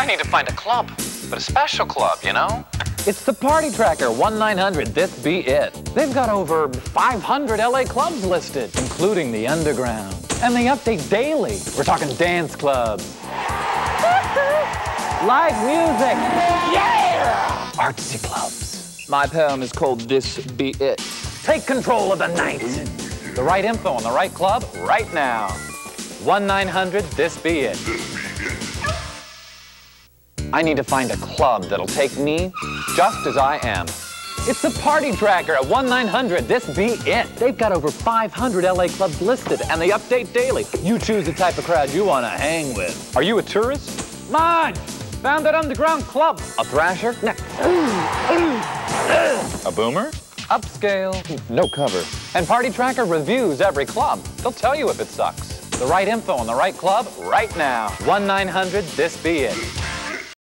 I need to find a club, but a special club, you know? It's the Party Tracker 1-900 This Be It. They've got over 500 LA clubs listed, including the Underground. And they update daily. We're talking dance clubs, live music, yeah! Artsy clubs. My poem is called This Be It. Take control of the night. The right info on the right club right now. 1-900 This Be It. I need to find a club that'll take me just as I am. It's the Party Tracker at 1-900 This Be It. They've got over 500 LA clubs listed, and they update daily. You choose the type of crowd you want to hang with. Are you a tourist? Marge, found that underground club. A thrasher? A boomer? Upscale, no cover. And Party Tracker reviews every club. They'll tell you if it sucks. The right info on the right club right now. 1-900 This Be It.